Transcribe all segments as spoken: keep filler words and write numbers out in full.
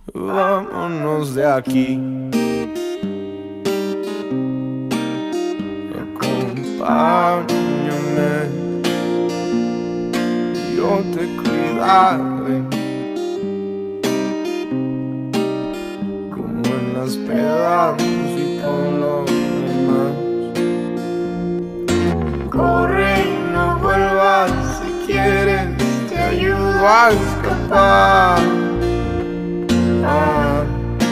Vámonos de aquí. Acompáñame, yo te cuidaré, como en las pedas y con los demás. Corre y no vuelvas, si quieres te ayudo a escapar. Ah.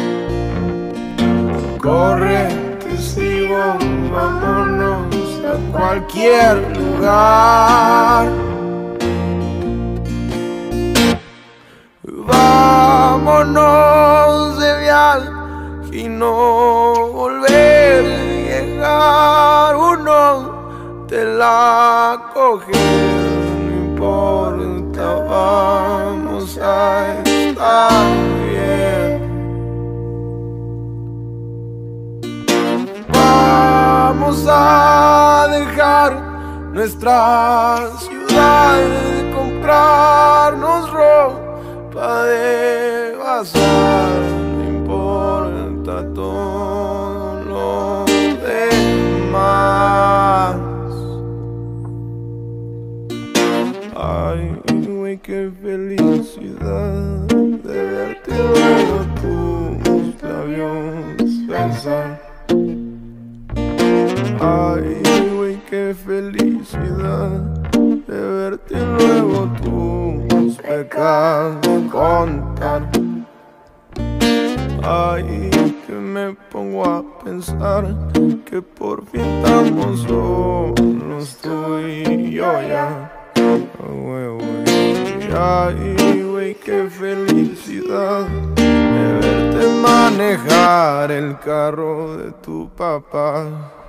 Corre, te sigo, vámonos a cualquier lugar. Vámonos de viaje y no volver a llegar. Uno te la coge, no importa, vamos a estar bien. Vamos a dejar nuestra ciudad, comprarnos ropa de bazar, no importa todo lo demás. Ay, güey, qué felicidad de verte luego tus labios besar. Ay, güey, qué felicidad de verte luego tus pecados contar. Ay, que me pongo a pensar que por fin estamos solos tú y yo ya. Güey, güey. Ay, güey, qué felicidad de verte manejar el carro de tu papá.